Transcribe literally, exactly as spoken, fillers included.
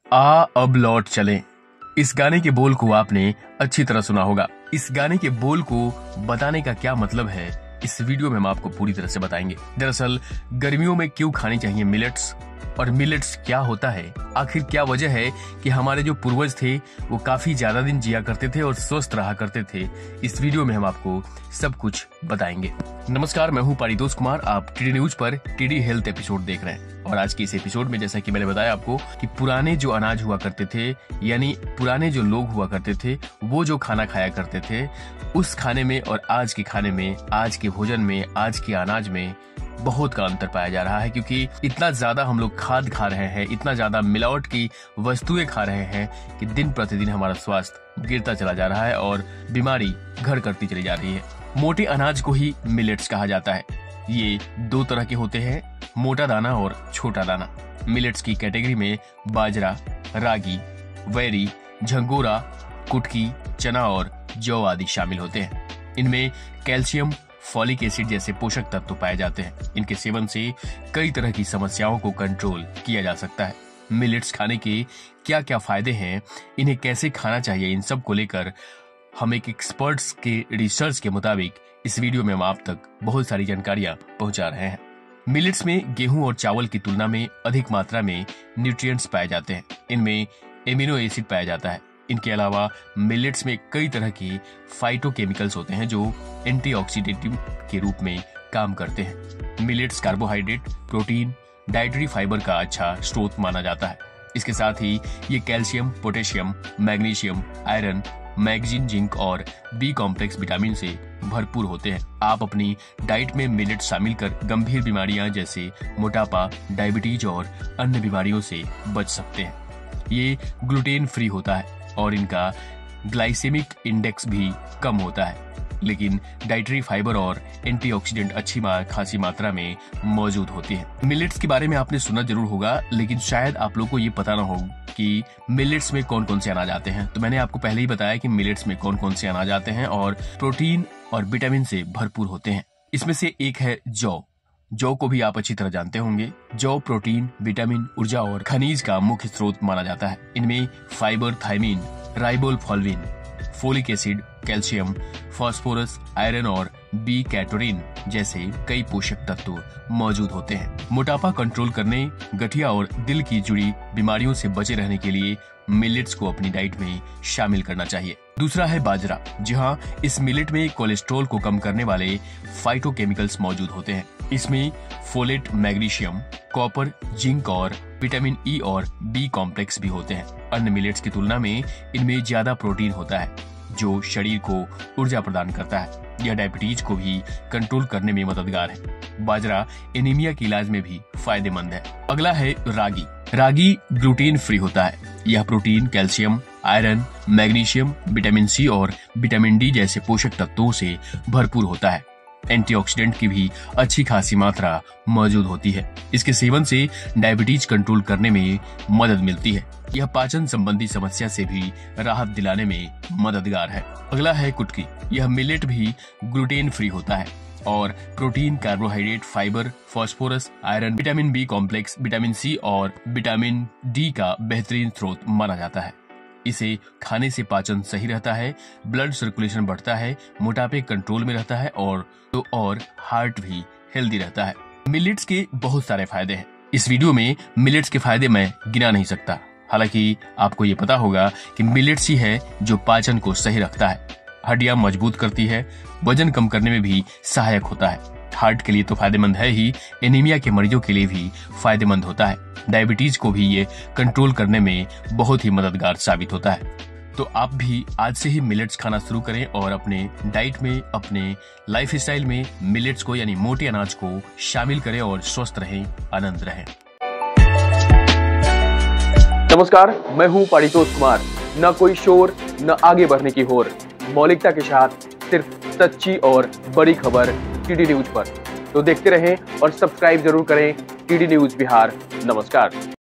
आ अब लौट चलें। इस गाने के बोल को आपने अच्छी तरह सुना होगा। इस गाने के बोल को बताने का क्या मतलब है, इस वीडियो में हम आपको पूरी तरह से बताएंगे। दरअसल गर्मियों में क्यों खानी चाहिए मिलेट्स, और मिलेट्स क्या होता है, आखिर क्या वजह है कि हमारे जो पूर्वज थे वो काफी ज्यादा दिन जिया करते थे और स्वस्थ रहा करते थे। इस वीडियो में हम आपको सब कुछ बताएंगे। नमस्कार, मैं हूं पारितोष कुमार। आप टीडी न्यूज पर टीडी हेल्थ एपिसोड देख रहे हैं और आज के इस एपिसोड में जैसा कि मैंने बताया आपको कि पुराने जो अनाज हुआ करते थे, यानी पुराने जो लोग हुआ करते थे, वो जो खाना खाया करते थे, उस खाने में और आज के खाने में, आज के भोजन में, आज के अनाज में बहुत का अंतर पाया जा रहा है। क्योंकि इतना ज्यादा हम लोग खाद खा रहे हैं, इतना ज्यादा मिलावट की वस्तुएं खा रहे हैं कि दिन प्रतिदिन हमारा स्वास्थ्य गिरता चला जा रहा है और बीमारी घर करती चली जा रही है। मोटे अनाज को ही मिलेट्स कहा जाता है। ये दो तरह के होते हैं, मोटा दाना और छोटा दाना। मिलेट्स की कैटेगरी में बाजरा, रागी, वैरी, झंगोरा, कुटकी, चना और जौ आदि शामिल होते हैं। इनमें कैल्शियम, फॉलिक एसिड जैसे पोषक तत्व पाए जाते हैं। इनके सेवन से कई तरह की समस्याओं को कंट्रोल किया जा सकता है। मिलेट्स खाने के क्या क्या फायदे हैं, इन्हें कैसे खाना चाहिए, इन सब को लेकर हम एक एक्सपर्ट्स के रिसर्च के मुताबिक इस वीडियो में हम आप तक बहुत सारी जानकारियां पहुंचा रहे हैं। मिलेट्स में गेहूं और चावल की तुलना में अधिक मात्रा में न्यूट्रिएंट्स पाए जाते हैं। इनमें एमिनो एसिड पाया जाता है। इनके अलावा मिलेट्स में कई तरह की फाइटोकेमिकल्स होते हैं जो एंटीऑक्सीडेंट के रूप में काम करते हैं। Millets carbohydrate, protein, dietary fibre का अच्छा स्रोत माना जाता है। इसके साथ ही ये calcium, potassium, magnesium, iron, manganese, zinc और बी कॉम्प्लेक्स विटामिन से भरपूर होते हैं। आप अपनी डाइट में मिलेट शामिल कर गंभीर बीमारियां जैसे मोटापा, डायबिटीज और अन्य बीमारियों से बच सकते हैं। ये ग्लूटेन फ्री होता है और इनका ग्लाइसेमिक इंडेक्स भी कम होता है, लेकिन डाइटरी फाइबर और एंटीऑक्सीडेंट अच्छी खासी मात्रा में मौजूद होती है। मिलेट्स के बारे में आपने सुना जरूर होगा, लेकिन शायद आप लोगों को ये पता ना हो कि मिलेट्स में कौन कौन से अनाज आते हैं। तो मैंने आपको पहले ही बताया कि मिलेट्स में कौन कौन से अनाज आते हैं और प्रोटीन और विटामिन से भरपूर होते हैं। इसमें से एक है जौ। जौ को भी आप अच्छी तरह जानते होंगे। जौ प्रोटीन, विटामिन, ऊर्जा और खनिज का मुख्य स्रोत माना जाता है। इनमें fibre, thiamine, riboflavin, folic acid, calcium, phosphorus, iron और बी कैटोरिन जैसे कई पोषक तत्व मौजूद होते हैं। मोटापा कंट्रोल करने, गठिया और दिल की जुड़ी बीमारियों से बचे रहने के लिए मिलेट्स को अपनी डाइट में शामिल करना चाहिए। दूसरा है बाजरा, जहां इस मिलेट में कोलेस्ट्रॉल को कम करने वाले फाइटोकेमिकल्स मौजूद होते हैं। इसमें फोलेट, मैग्नीशियम, कॉपर, जिंक और विटामिन ई और बी कॉम्प्लेक्स भी होते हैं। अन्य मिलेट्स की तुलना में इनमें ज्यादा प्रोटीन होता है जो शरीर को ऊर्जा प्रदान करता है। यह डायबिटीज को भी कंट्रोल करने में मददगार है। बाजरा एनीमिया के इलाज में भी फायदेमंद है। अगला है रागी। रागी ग्लूटेन फ्री होता है। यह protein, calcium, iron, magnesium, vitamin C और विटामिन डी जैसे पोषक तत्वों से भरपूर होता है। एंटीऑक्सीडेंट की भी अच्छी खासी मात्रा मौजूद होती है। इसके सेवन से डायबिटीज कंट्रोल करने में मदद मिलती है। यह पाचन संबंधी समस्या से भी राहत दिलाने में मददगार है। अगला है कुटकी। यह मिलेट भी ग्लूटेन फ्री होता है और protein, carbohydrate, fibre, phosphorus, iron, vitamin B complex, vitamin C और विटामिन डी का बेहतरीन स्रोत माना जाता है। इसे खाने से पाचन सही रहता है, ब्लड सर्कुलेशन बढ़ता है, मोटापे कंट्रोल में रहता है और तो और हार्ट भी हेल्दी रहता है। मिलेट्स के बहुत सारे फायदे हैं। इस वीडियो में मिलेट्स के फायदे मैं गिना नहीं सकता। हालांकि आपको ये पता होगा कि मिलेट्स ही है जो पाचन को सही रखता है, हड्डियां मजबूत करती है, वजन कम करने में भी सहायक होता है। हार्ट के लिए तो फायदेमंद है ही, एनीमिया के मरीजों के लिए भी फायदेमंद होता है। डायबिटीज को भी ये कंट्रोल करने में बहुत ही मददगार साबित होता है। तो आप भी आज से ही मिलेट्स खाना शुरू करें और अपने डाइट में, अपने लाइफस्टाइल में मिलेट्स को यानी मोटे अनाज को शामिल करें और स्वस्थ रहें, आनंद रहें। नमस्कार, मैं हूं पारितोष कुमार। न कोई शोर, न आगे बढ़ने की होर, मौलिकता के साथ सिर्फ सच्ची और बड़ी खबर टीडी न्यूज पर। तो देखते रहें और सब्सक्राइब जरूर करें टीडी न्यूज बिहार। नमस्कार।